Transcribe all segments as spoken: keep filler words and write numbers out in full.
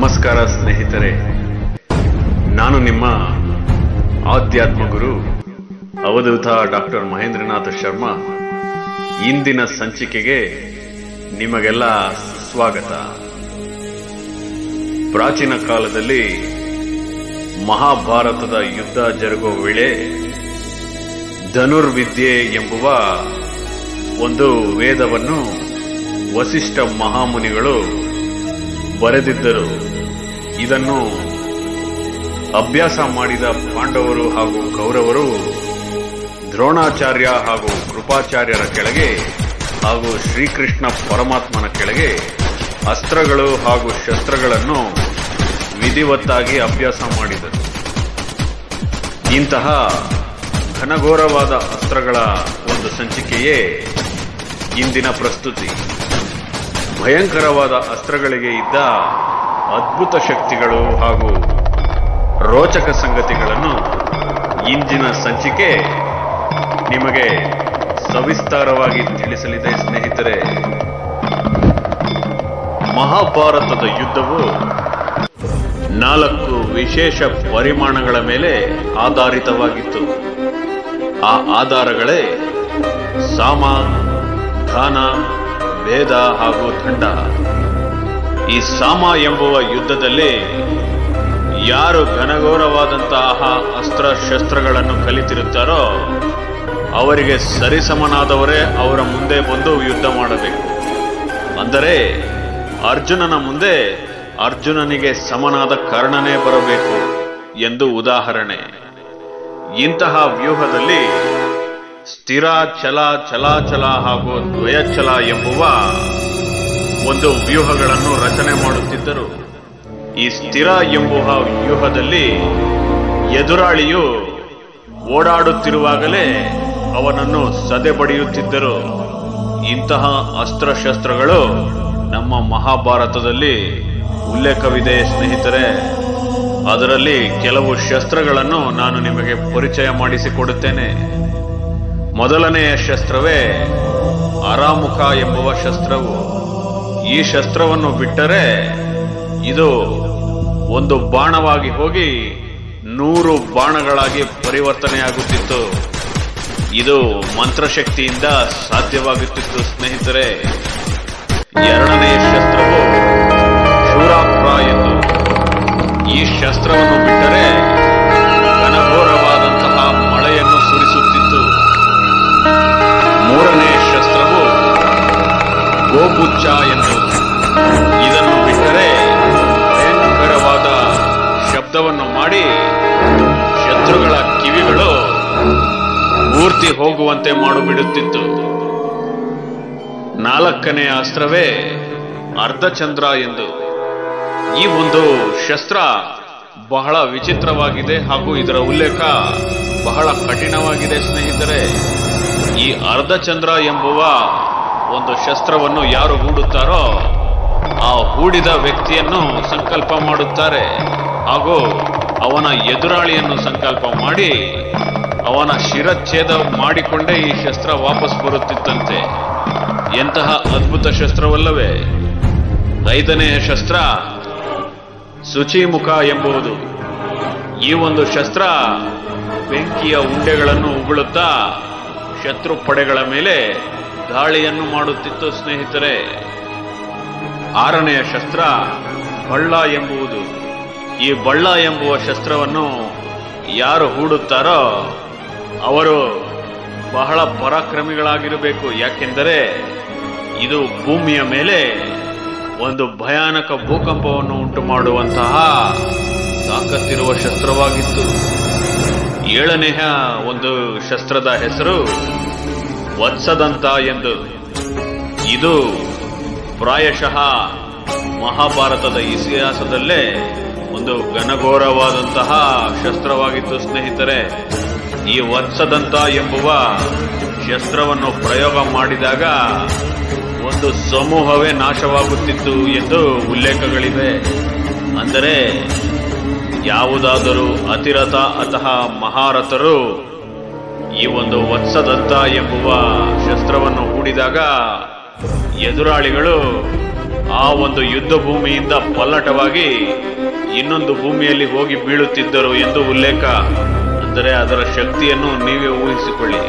ನಮಸ್ಕಾರ ಸ್ನೇಹಿತರೆ, ನಾನು ನಿಮ್ಮ ಆಧ್ಯಾತ್ಮ ಗುರು ಅವಧೂತ ಡಾಕ್ಟರ್ ಮಹೇಂದ್ರನಾಥ ಶರ್ಮಾ. ಇಂದಿನ ಸಂಚಿಕೆಗೆ ನಿಮಗೆಲ್ಲ ಸ್ವಾಗತ. ಪ್ರಾಚೀನ ಕಾಲದಲ್ಲಿ ಮಹಾಭಾರತದ ಯುದ್ಧ ಜರುಗುವ ವೇಳೆ ಧನುರ್ವಿದ್ಯೆ ಎಂಬುವ ಒಂದು ವೇದವನ್ನು ವಸಿಷ್ಠ ಮಹಾಮುನಿಗಳು ಬರೆದಿದ್ದರು. ಇದನ್ನು ಅಭ್ಯಾಸ ಮಾಡಿದ ಪಾಂಡವರು ಹಾಗೂ ಕೌರವರು ದ್ರೋಣಾಚಾರ್ಯ ಹಾಗೂ ಕೃಪಾಚಾರ್ಯರ ಕೆಳಗೆ ಹಾಗೂ ಶ್ರೀಕೃಷ್ಣ ಪರಮಾತ್ಮನ ಕೆಳಗೆ ಅಸ್ತ್ರಗಳು ಹಾಗೂ ಶಸ್ತ್ರಗಳನ್ನು ವಿಧಿವತ್ತಾಗಿ ಅಭ್ಯಾಸ ಮಾಡಿದರು. ಇಂತಹ ಘನಘೋರವಾದ ಅಸ್ತ್ರಗಳ ಒಂದು ಸಂಚಿಕೆಯೇ ಇಂದಿನ ಪ್ರಸ್ತುತಿ. ಭಯಂಕರವಾದ ಅಸ್ತ್ರಗಳಿಗೆ ಇದ್ದ ಅದ್ಭುತ ಶಕ್ತಿಗಳು ಹಾಗೂ ರೋಚಕ ಸಂಗತಿಗಳನ್ನು ಇಂದಿನ ಸಂಚಿಕೆ ನಿಮಗೆ ಸವಿಸ್ತಾರವಾಗಿ ತಿಳಿಸಲಿದೆ ಸ್ನೇಹಿತರೆ. ಮಹಾಭಾರತದ ಯುದ್ಧವು ನಾಲ್ಕು ವಿಶೇಷ ಪರಿಮಾಣಗಳ ಮೇಲೆ ಆಧಾರಿತವಾಗಿತ್ತು. ಆ ಆಧಾರಗಳೇ ಸಾಮ, ದಾನ, ಭೇದ ಹಾಗೂ ದಂಡ. ಈ ಸಾಮ ಎಂಬುವ ಯುದ್ಧದಲ್ಲಿ ಯಾರು ಘನಘೋರವಾದಂತಹ ಅಸ್ತ್ರ ಶಸ್ತ್ರಗಳನ್ನು ಕಲಿತಿರುತ್ತಾರೋ ಅವರಿಗೆ ಸರಿಸಮನಾದವರೇ ಅವರ ಮುಂದೆ ಬಂದು ಯುದ್ಧ ಮಾಡಬೇಕು. ಅಂದರೆ ಅರ್ಜುನನ ಮುಂದೆ ಅರ್ಜುನನಿಗೆ ಸಮನಾದ ಕರ್ಣನೇ ಬರಬೇಕು ಎಂದು ಉದಾಹರಣೆ. ಇಂತಹ ವ್ಯೂಹದಲ್ಲಿ ಸ್ಥಿರ, ಛಲ, ಚಲಾಚಲ ಹಾಗೂ ದ್ವಯಚಲ ಎಂಬುವ ಒಂದು ವ್ಯೂಹಗಳನ್ನು ರಚನೆ ಮಾಡುತ್ತಿದ್ದರು. ಈ ಸ್ಥಿರ ಎಂಬುವ ವ್ಯೂಹದಲ್ಲಿ ಎದುರಾಳಿಯು ಓಡಾಡುತ್ತಿರುವಾಗಲೇ ಅವನನ್ನು ಸದೆಬಡಿಯುತ್ತಿದ್ದರು. ಇಂತಹ ಅಸ್ತ್ರಶಸ್ತ್ರಗಳು ನಮ್ಮ ಮಹಾಭಾರತದಲ್ಲಿ ಉಲ್ಲೇಖವಿದೆ ಸ್ನೇಹಿತರೆ. ಅದರಲ್ಲಿ ಕೆಲವು ಶಸ್ತ್ರಗಳನ್ನು ನಾನು ನಿಮಗೆ ಪರಿಚಯ ಮಾಡಿಸಿಕೊಡುತ್ತೇನೆ. ಮೊದಲನೆಯ ಶಸ್ತ್ರವೇ ಅರಾಮುಖ ಎಂಬುವ ಶಸ್ತ್ರವು. ಈ ಶಸ್ತ್ರವನ್ನು ಬಿಟ್ಟರೆ ಇದು ಒಂದು ಬಾಣವಾಗಿ ಹೋಗಿ ನೂರು ಬಾಣಗಳಾಗಿ ಪರಿವರ್ತನೆಯಾಗುತ್ತಿತ್ತು. ಇದು ಮಂತ್ರಶಕ್ತಿಯಿಂದ ಸಾಧ್ಯವಾಗುತ್ತಿತ್ತು ಸ್ನೇಹಿತರೆ. ಎರಡನೆಯ ಶಸ್ತ್ರವು ಶೂರಾಪ್ರ ಎಂದು. ಈ ಶಸ್ತ್ರವನ್ನು ಬಿಟ್ಟರೆ ಘನಘೋರವಾದಂತಹ ಮಳೆಯನ್ನು ಸುರಿಸುತ್ತಿತ್ತು. ಮೂರನೆಯ ಶಸ್ತ್ರವು ಗೋಪುಚ್ಚ ಎಂದು. ಇದನ್ನು ಬಿಟ್ಟರೆ ಭಯಂಕರವಾದ ಶಬ್ದವನ್ನು ಮಾಡಿ ಶತ್ರುಗಳ ಕಿವಿಗಳು ಪೂರ್ತಿ ಹೋಗುವಂತೆ ಮಾಡಿಬಿಡುತ್ತಿತ್ತು. ನಾಲ್ಕನೆಯ ಅಸ್ತ್ರವೇ ಅರ್ಧಚಂದ್ರ ಎಂದು. ಈ ಒಂದು ಶಸ್ತ್ರ ಬಹಳ ವಿಚಿತ್ರವಾಗಿದೆ ಹಾಗೂ ಇದರ ಉಲ್ಲೇಖ ಬಹಳ ಕಠಿಣವಾಗಿದೆ ಸ್ನೇಹಿತರೆ. ಈ ಅರ್ಧಚಂದ್ರ ಎಂಬುವ ಒಂದು ಶಸ್ತ್ರವನ್ನು ಯಾರು ಹೂಡುತ್ತಾರೋ ಆ ಹೂಡಿದ ವ್ಯಕ್ತಿಯನ್ನು ಸಂಕಲ್ಪ ಮಾಡುತ್ತಾರೆ ಹಾಗೂ ಅವನ ಎದುರಾಳಿಯನ್ನು ಸಂಕಲ್ಪ ಮಾಡಿ ಅವನ ಶಿರಚ್ಛೇದ ಮಾಡಿಕೊಂಡೇ ಈ ಶಸ್ತ್ರ ವಾಪಸ್ ಬರುತ್ತಿತ್ತಂತೆ. ಎಂತಹ ಅದ್ಭುತ ಶಸ್ತ್ರವಲ್ಲವೇ. ಐದನೆಯ ಶಸ್ತ್ರ ಶುಚಿಮುಖ ಎಂಬುದು. ಈ ಒಂದು ಶಸ್ತ್ರ ಬೆಂಕಿಯ ಉಂಡೆಗಳನ್ನು ಉಗುಳುತ್ತಾ ಶತ್ರು ಪಡೆಗಳ ಮೇಲೆ ದಾಳಿಯನ್ನು ಮಾಡುತ್ತಿತ್ತು ಸ್ನೇಹಿತರೆ. ಆರನೆಯ ಶಸ್ತ್ರ ಬಳ್ಳ ಎಂಬುದು. ಈ ಬಳ್ಳ ಎಂಬುವ ಶಸ್ತ್ರವನ್ನು ಯಾರು ಹೂಡುತ್ತಾರೋ ಅವರು ಬಹಳ ಪರಾಕ್ರಮಿಗಳಾಗಿರಬೇಕು. ಯಾಕೆಂದರೆ ಇದು ಭೂಮಿಯ ಮೇಲೆ ಒಂದು ಭಯಾನಕ ಭೂಕಂಪವನ್ನು ಉಂಟು ಮಾಡುವಂತಹ ತಾಕತ್ತಿರುವ ಶಸ್ತ್ರವಾಗಿತ್ತು. ಏಳನೆಯ ಒಂದು ಶಸ್ತ್ರದ ಹೆಸರು ವತ್ಸದಂತ ಎಂದು. ಇದು ಪ್ರಾಯಶಃ ಮಹಾಭಾರತದ ಇತಿಹಾಸದಲ್ಲೇ ಒಂದು ಘನಘೋರವಾದಂತಹ ಶಸ್ತ್ರವಾಗಿತ್ತು ಸ್ನೇಹಿತರೆ. ಈ ವತ್ಸದಂತ ಎಂಬುವ ಶಸ್ತ್ರವನ್ನು ಪ್ರಯೋಗ ಮಾಡಿದಾಗ ಒಂದು ಸಮೂಹವೇ ನಾಶವಾಗುತ್ತಿತ್ತು ಎಂದು ಉಲ್ಲೇಖಗಳಿವೆ. ಅಂದರೆ ಯಾವುದಾದರೂ ಅತಿರಥ ಅಥವಾ ಮಹಾರಥರು ಈ ಒಂದು ವತ್ಸದಂತ ಎಂಬುವ ಶಸ್ತ್ರವನ್ನು ಹೂಡಿದಾಗ ಎದುರಾಳಿಗಳು ಆ ಒಂದು ಯುದ್ಧ ಭೂಮಿಯಿಂದ ಪಲ್ಲಟವಾಗಿ ಇನ್ನೊಂದು ಭೂಮಿಯಲ್ಲಿ ಹೋಗಿ ಬೀಳುತ್ತಿದ್ದರು ಎಂದು ಉಲ್ಲೇಖ. ಅಂದರೆ ಅದರ ಶಕ್ತಿಯನ್ನು ನೀವೇ ಊಹಿಸಿಕೊಳ್ಳಿ.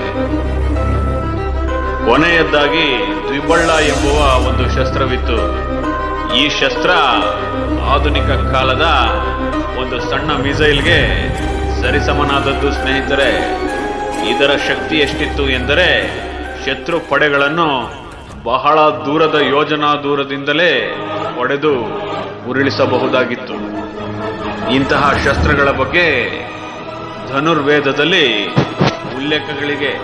ಕೊನೆಯದ್ದಾಗಿ ದ್ವಿಬಳ್ಳ ಎಂಬುವ ಒಂದು ಶಸ್ತ್ರವಿತ್ತು. ಈ ಶಸ್ತ್ರ ಆಧುನಿಕ ಕಾಲದ ಒಂದು ಸಣ್ಣ ಮಿಸೈಲ್ಗೆ ಸರಿಸಮನಾದದ್ದು ಸ್ನೇಹಿತರೆ. ಇದರ ಶಕ್ತಿ ಎಷ್ಟಿತ್ತು ಎಂದರೆ ಶತ್ರು ಪಡೆಗಳನ್ನು ಬಹಳ ದೂರದ ಯೋಜನಾ ದೂರದಿಂದಲೇ ಹೊಡೆದು ಉರುಳಿಸಬಹುದಾಗಿತ್ತು. ಇಂತಹ ಶಸ್ತ್ರಗಳ ಬಗ್ಗೆ ಧನುರ್ವೇದದಲ್ಲಿ ಉಲ್ಲೇಖಗಳಿಗೆ.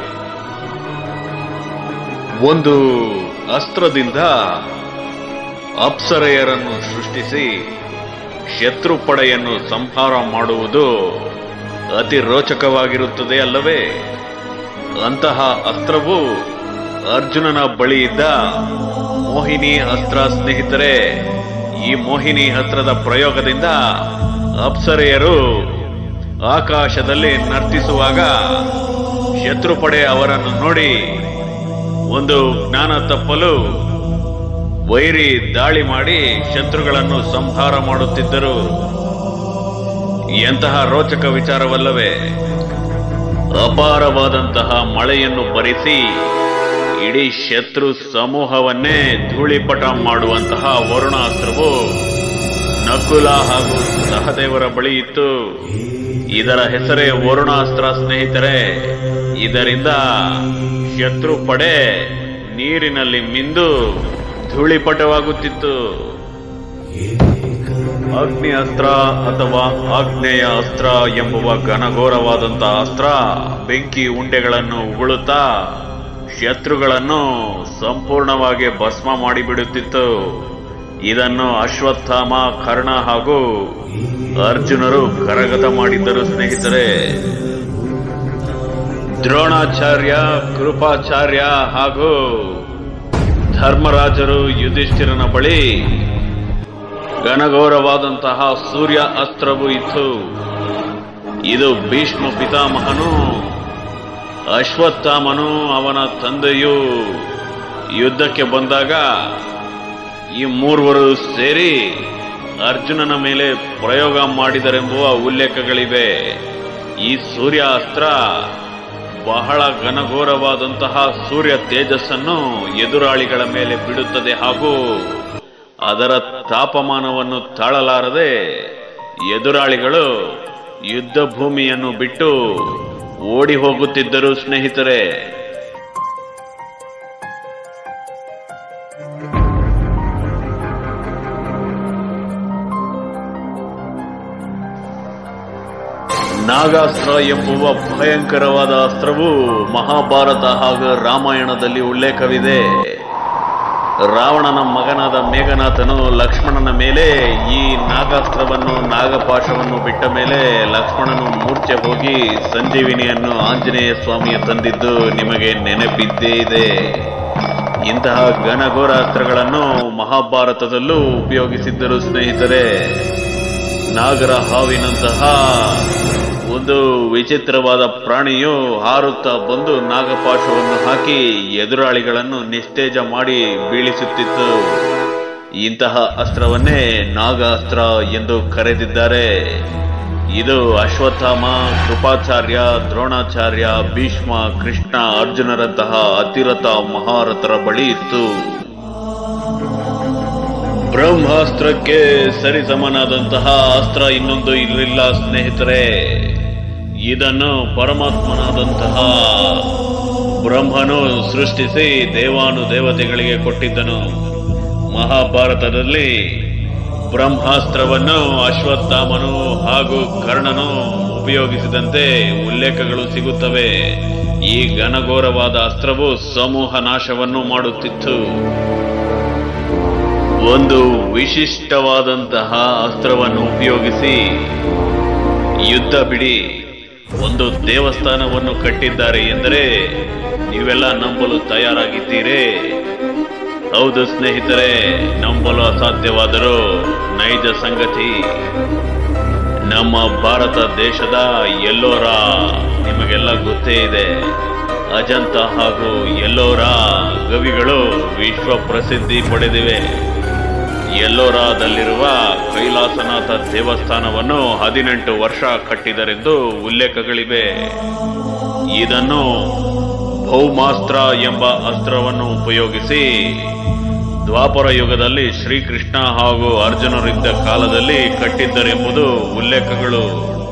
ಒಂದು ಅಸ್ತ್ರದಿಂದ ಅಪ್ಸರೆಯರನ್ನು ಸೃಷ್ಟಿಸಿ ಶತ್ರು ಪಡೆಯನ್ನು ಸಂಹಾರ ಮಾಡುವುದು ಅತಿ ರೋಚಕವಾಗಿರುತ್ತದೆ ಅಲ್ಲವೇ? ಅಂತಹ ಅಸ್ತ್ರವು ಅರ್ಜುನನ ಬಳಿ ಇದ್ದ ಮೋಹಿನಿ ಅಸ್ತ್ರ ಸ್ನೇಹಿತರೆ. ಈ ಮೋಹಿನಿ ಅಸ್ತ್ರದ ಪ್ರಯೋಗದಿಂದ ಅಪ್ಸರೆಯರು ಆಕಾಶದಲ್ಲಿ ನರ್ತಿಸುವಾಗ ಶತ್ರುಪಡೆ ಅವರನ್ನು ನೋಡಿ ಒಂದು ಜ್ಞಾನ ತಪ್ಪಲು ವೈರಿ ದಾಳಿ ಮಾಡಿ ಶತ್ರುಗಳನ್ನು ಸಂಹಾರ ಮಾಡುತ್ತಿದ್ದರು. ಎಂತಹ ರೋಚಕ ವಿಚಾರವಲ್ಲವೇ? ಅಪಾರವಾದಂತಹ ಮಳೆಯನ್ನು ಬರಿಸಿ ಇಡೀ ಶತ್ರು ಸಮೂಹವನ್ನೇ ಧೂಳಿಪಟ ಮಾಡುವಂತಹ ವರುಣಾಸ್ತ್ರವು ನಕುಲ ಹಾಗೂ ಸಹದೇವರ ಬಳಿ ಇತ್ತು. ಇದರ ಹೆಸರೇ ವರುಣಾಸ್ತ್ರ ಸ್ನೇಹಿತರೆ. ಇದರಿಂದ ಶತ್ರು ಪಡೆ ನೀರಿನಲ್ಲಿ ಮಿಂದು ಧೂಳಿಪಟವಾಗುತ್ತಿತ್ತು. ಅಗ್ನಿ ಅಸ್ತ್ರ ಅಥವಾ ಆಗ್ನೇಯ ಅಸ್ತ್ರ ಎಂಬುವ ಘನಘೋರವಾದಂತಹ ಅಸ್ತ್ರ ಬೆಂಕಿ ಉಂಡೆಗಳನ್ನು ಉಗುಳುತ್ತಾ ಶತ್ರುಗಳನ್ನು ಸಂಪೂರ್ಣವಾಗಿ ಭಸ್ಮ ಮಾಡಿಬಿಡುತ್ತಿತ್ತು. ಇದನ್ನು ಅಶ್ವತ್ಥಾಮ, ಕರ್ಣ ಹಾಗೂ ಅರ್ಜುನರು ಕರಗತ ಮಾಡಿದ್ದರು ಸ್ನೇಹಿತರೆ. ದ್ರೋಣಾಚಾರ್ಯ, ಕೃಪಾಚಾರ್ಯ ಹಾಗೂ ಧರ್ಮರಾಜರು ಯುಧಿಷ್ಠಿರನ ಬಳಿ ಘನಘೋರವಾದಂತಹ ಸೂರ್ಯ ಅಸ್ತ್ರವು ಇತ್ತು. ಇದು ಭೀಷ್ಮ ಪಿತಾಮಹನು, ಅಶ್ವತ್ಥಾಮನು, ಅವನ ತಂದೆಯು ಯುದ್ಧಕ್ಕೆ ಬಂದಾಗ ಈ ಮೂರ್ವರು ಸೇರಿ ಅರ್ಜುನನ ಮೇಲೆ ಪ್ರಯೋಗ ಮಾಡಿದರೆಂಬುವ ಉಲ್ಲೇಖಗಳಿವೆ. ಈ ಸೂರ್ಯ ಅಸ್ತ್ರ ಬಹಳ ಘನಘೋರವಾದಂತಹ ಸೂರ್ಯ ತೇಜಸ್ಸನ್ನು ಎದುರಾಳಿಗಳ ಮೇಲೆ ಬಿಡುತ್ತದೆ ಹಾಗೂ ಅದರ ತಾಪಮಾನವನ್ನು ತಾಳಲಾರದೆ ಎದುರಾಳಿಗಳು ಯುದ್ಧ ಭೂಮಿಯನ್ನು ಬಿಟ್ಟು ಓಡಿ ಹೋಗುತ್ತಿದ್ದರು ಸ್ನೇಹಿತರೆ. ನಾಗಾಸ್ತ್ರ ಎಂಬುವ ಭಯಂಕರವಾದ ಅಸ್ತ್ರವು ಮಹಾಭಾರತ ಹಾಗೂ ರಾಮಾಯಣದಲ್ಲಿ ಉಲ್ಲೇಖವಿದೆ. ರಾವಣನ ಮಗನಾದ ಮೇಘನಾಥನು ಲಕ್ಷ್ಮಣನ ಮೇಲೆ ಈ ನಾಗಾಸ್ತ್ರವನ್ನು ನಾಗಪಾಶವನ್ನು ಬಿಟ್ಟ ಮೇಲೆ ಲಕ್ಷ್ಮಣನು ಮೂರ್ಛೆ ಹೋಗಿ ಸಂಜೀವಿನಿಯನ್ನು ಆಂಜನೇಯ ಸ್ವಾಮಿಯ ತಂದಿದ್ದು ನಿಮಗೆ ನೆನಪಿದ್ದೇ ಇದೆ. ಇಂತಹ ಘನಘೋರ ಅಸ್ತ್ರಗಳನ್ನು ಮಹಾಭಾರತದಲ್ಲೂ ಉಪಯೋಗಿಸಿದ್ದರು ಸ್ನೇಹಿತರೆ. ನಾಗರ ಹಾವಿನಂತಹ ಒಂದು ವಿಚಿತ್ರವಾದ ಪ್ರಾಣಿಯು ಹಾರುತ್ತಾ ಬಂದು ನಾಗಪಾಶವನ್ನು ಹಾಕಿ ಎದುರಾಳಿಗಳನ್ನು ನಿಸ್ತೇಜ ಮಾಡಿ ಬೀಳಿಸುತ್ತಿತ್ತು. ಇಂತಹ ಅಸ್ತ್ರವನ್ನೇ ನಾಗಾಸ್ತ್ರ ಎಂದು ಕರೆದಿದ್ದಾರೆ. ಇದು ಅಶ್ವತ್ಥಾಮ, ಕೃಪಾಚಾರ್ಯ, ದ್ರೋಣಾಚಾರ್ಯ, ಭೀಷ್ಮ, ಕೃಷ್ಣ, ಅರ್ಜುನರಂತಹ ಅತಿರಥ ಮಹಾರಥರ ಬಳಿ ಇತ್ತು. ಬ್ರಹ್ಮಾಸ್ತ್ರಕ್ಕೆ ಸರಿಸಮನಾದಂತಹ ಅಸ್ತ್ರ ಇನ್ನೊಂದು ಇರಲಿಲ್ಲ ಸ್ನೇಹಿತರೆ. ಇದನ್ನು ಪರಮಾತ್ಮನಾದಂತಹ ಬ್ರಹ್ಮನು ಸೃಷ್ಟಿಸಿ ದೇವಾನು ದೇವತೆಗಳಿಗೆ ಕೊಟ್ಟಿದ್ದನು. ಮಹಾಭಾರತದಲ್ಲಿ ಬ್ರಹ್ಮಾಸ್ತ್ರವನ್ನು ಅಶ್ವತ್ಥಾಮನು ಹಾಗೂ ಕರ್ಣನು ಉಪಯೋಗಿಸಿದಂತೆ ಉಲ್ಲೇಖಗಳು ಸಿಗುತ್ತವೆ. ಈ ಘನಘೋರವಾದ ಅಸ್ತ್ರವು ಸಮೂಹ ನಾಶವನ್ನು ಮಾಡುತ್ತಿತ್ತು. ಒಂದು ವಿಶಿಷ್ಟವಾದಂತಹ ಅಸ್ತ್ರವನ್ನು ಉಪಯೋಗಿಸಿ ಯುದ್ಧ ಬಿಡಿ ಒಂದು ದೇವಸ್ಥಾನವನ್ನು ಕಟ್ಟಿದ್ದಾರೆ ಎಂದರೆ ನೀವೆಲ್ಲ ನಂಬಲು ತಯಾರಾಗಿದ್ದೀರೇ? ಹೌದು ಸ್ನೇಹಿತರೆ, ನಂಬಲು ಅಸಾಧ್ಯವಾದರೂ ನೈಜ ಸಂಗತಿ. ನಮ್ಮ ಭಾರತ ದೇಶದ ಎಲ್ಲೋರ ನಿಮಗೆಲ್ಲ ಗೊತ್ತೇ ಇದೆ. ಅಜಂತ ಹಾಗೂ ಎಲ್ಲೋರ ಗವಿಗಳು ವಿಶ್ವ ಪ್ರಸಿದ್ಧಿ ಪಡೆದಿವೆ. ಎಲ್ಲೋರಾದಲ್ಲಿರುವ ಕೈಲಾಸನಾಥ ದೇವಸ್ಥಾನವನ್ನು ಹದಿನೆಂಟು ವರ್ಷ ಕಟ್ಟಿದರೆಂದು ಉಲ್ಲೇಖಗಳಿವೆ. ಇದನ್ನು ಭೌಮಾಸ್ತ್ರ ಎಂಬ ಅಸ್ತ್ರವನ್ನು ಉಪಯೋಗಿಸಿ ದ್ವಾಪರ ಯುಗದಲ್ಲಿ ಶ್ರೀಕೃಷ್ಣ ಹಾಗೂ ಅರ್ಜುನರಿದ್ದ ಕಾಲದಲ್ಲಿ ಕಟ್ಟಿದ್ದರೆಂಬುದು ಉಲ್ಲೇಖಗಳು.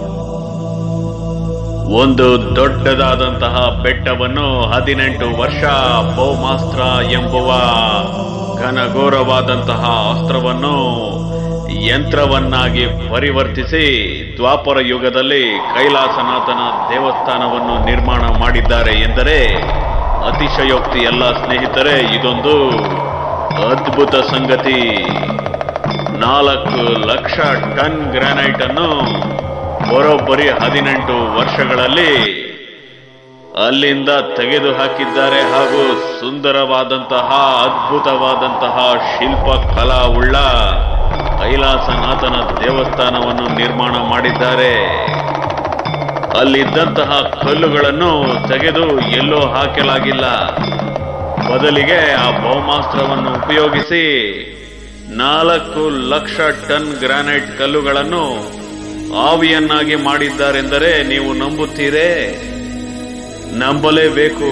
ಒಂದು ದೊಡ್ಡದಾದಂತಹ ಬೆಟ್ಟವನ್ನು ಹದಿನೆಂಟು ವರ್ಷ ಭೌಮಾಸ್ತ್ರ ಎಂಬುವ ಘನಘೋರವಾದಂತಹ ಅಸ್ತ್ರವನ್ನು ಯಂತ್ರವನ್ನಾಗಿ ಪರಿವರ್ತಿಸಿ ದ್ವಾಪರ ಯುಗದಲ್ಲಿ ಕೈಲಾಸನಾಥನ ದೇವಸ್ಥಾನವನ್ನು ನಿರ್ಮಾಣ ಮಾಡಿದ್ದಾರೆ ಎಂದರೆ ಅತಿಶಯೋಕ್ತಿಯಲ್ಲ ಸ್ನೇಹಿತರೆ. ಇದೊಂದು ಅದ್ಭುತ ಸಂಗತಿ. ನಾಲ್ಕು ಲಕ್ಷ ಟನ್ ಗ್ರಾನೈಟ್ ಅನ್ನು ಬರೋಬ್ಬರಿ ಹದಿನೆಂಟು ವರ್ಷಗಳಲ್ಲಿ ಅಲ್ಲಿಂದ ತೆಗೆದು ಹಾಕಿದ್ದಾರೆ ಹಾಗೂ ಸುಂದರವಾದಂತಹ ಅದ್ಭುತವಾದಂತಹ ಶಿಲ್ಪ ಕಲಾವುಳ್ಳ ಕೈಲಾಸನಾಥನ ದೇವಸ್ಥಾನವನ್ನು ನಿರ್ಮಾಣ ಮಾಡಿದ್ದಾರೆ. ಅಲ್ಲಿದ್ದಂತಹ ಕಲ್ಲುಗಳನ್ನು ತೆಗೆದು ಎಲ್ಲೋ ಹಾಕಲಾಗಿಲ್ಲ. ಬದಲಿಗೆ ಆ ಭೌಮಾಸ್ತ್ರವನ್ನು ಉಪಯೋಗಿಸಿ ನಾಲ್ಕು ಲಕ್ಷ ಟನ್ ಗ್ರಾನೈಟ್ ಕಲ್ಲುಗಳನ್ನು ಆವಿಯನ್ನಾಗಿ ಮಾಡಿದ್ದಾರೆಂದರೆ ನೀವು ನಂಬುತ್ತೀರೇ? ನಂಬಲೇಬೇಕು.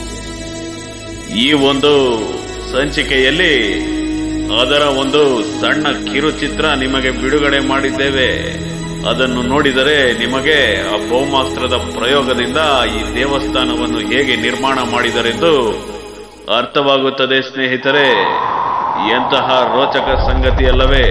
ಈ ಒಂದು ಸಂಚಿಕೆಯಲ್ಲಿ ಅದರ ಒಂದು ಸಣ್ಣ ಕಿರುಚಿತ್ರ ನಿಮಗೆ ಬಿಡುಗಡೆ ಮಾಡಿದ್ದೇವೆ. ಅದನ್ನು ನೋಡಿದರೆ ನಿಮಗೆ ಆ ಭೌಮಾಸ್ತ್ರದ ಪ್ರಯೋಗದಿಂದ ಈ ದೇವಸ್ಥಾನವನ್ನು ಹೇಗೆ ನಿರ್ಮಾಣ ಮಾಡಿದರೆಂದು ಅರ್ಥವಾಗುತ್ತದೆ ಸ್ನೇಹಿತರೆ. ಎಂತಹ ರೋಚಕ ಸಂಗತಿಯಲ್ಲವೇ?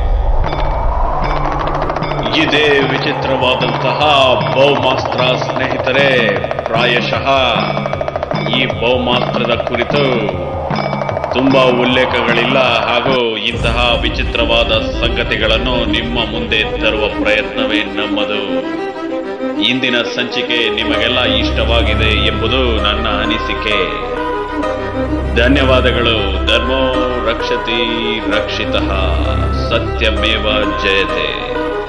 ಇದೇ ವಿಚಿತ್ರವಾದಂತಹ ಭೌಮಾಸ್ತ್ರ ಸ್ನೇಹಿತರೆ. ಪ್ರಾಯಶಃ ಈ ಭೌಮಾಸ್ತ್ರದ ಕುರಿತು ತುಂಬಾ ಉಲ್ಲೇಖಗಳಿಲ್ಲ ಹಾಗೂ ಇಂತಹ ವಿಚಿತ್ರವಾದ ಸಂಗತಿಗಳನ್ನು ನಿಮ್ಮ ಮುಂದೆ ತರುವ ಪ್ರಯತ್ನವೇ ನಮ್ಮದು. ಇಂದಿನ ಸಂಚಿಕೆ ನಿಮಗೆಲ್ಲ ಇಷ್ಟವಾಗಿದೆ ಎಂಬುದು ನನ್ನ ಅನಿಸಿಕೆ. ಧನ್ಯವಾದಗಳು. ಧರ್ಮೋ ರಕ್ಷತಿ ರಕ್ಷಿತಃ, ಸತ್ಯಮೇವ ಜಯತೆ.